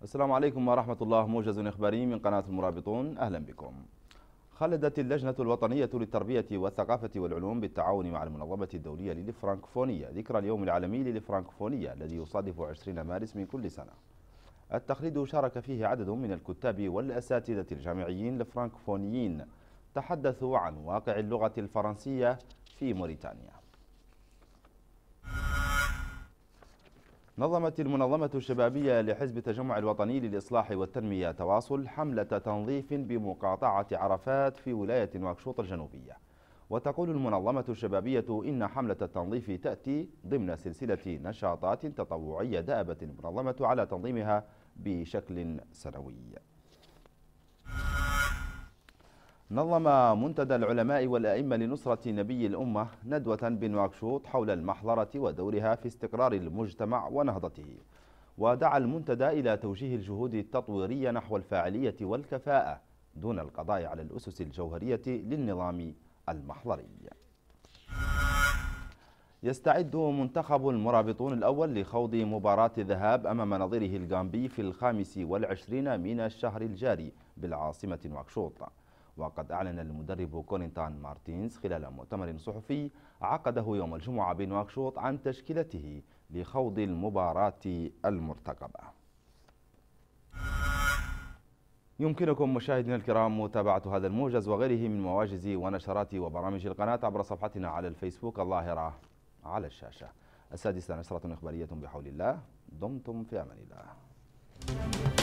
السلام عليكم ورحمة الله. موجز إخباري من قناة المرابطون، أهلا بكم. خلدت اللجنة الوطنية للتربية والثقافة والعلوم بالتعاون مع المنظمة الدولية للفرنكفونية ذكرى اليوم العالمي للفرنكفونية الذي يصادف 20 مارس من كل سنة. التخليد شارك فيه عدد من الكتاب والأساتذة الجامعيين الفرنكفونيين تحدثوا عن واقع اللغة الفرنسية في موريتانيا. نظمت المنظمة الشبابية لحزب التجمع الوطني للإصلاح والتنمية تواصل حملة تنظيف بمقاطعة عرفات في ولاية نواكشوط الجنوبية. وتقول المنظمة الشبابية إن حملة التنظيف تأتي ضمن سلسلة نشاطات تطوعية دأبت المنظمة على تنظيمها بشكل سنوي. نظم منتدى العلماء والأئمة لنصرة نبي الأمة ندوة بنواكشوط حول المحضرة ودورها في استقرار المجتمع ونهضته. ودعا المنتدى إلى توجيه الجهود التطويرية نحو الفاعلية والكفاءة دون القضاء على الأسس الجوهرية للنظام المحضري. يستعد منتخب المرابطون الأول لخوض مباراة الذهاب أمام نظيره الغامبي في 25 من الشهر الجاري بالعاصمة نواكشوط. وقد أعلن المدرب كونينتان مارتينز خلال مؤتمر صحفي عقده يوم الجمعة بنواكشوط عن تشكيلته لخوض المباراة المرتقبة. يمكنكم مشاهدينا الكرام متابعة هذا الموجز وغيره من مواجز ونشرات وبرامج القناة عبر صفحتنا على الفيسبوك الظاهرة على الشاشة. 6 نشرة إخبارية بحول الله. دمتم في أمان الله.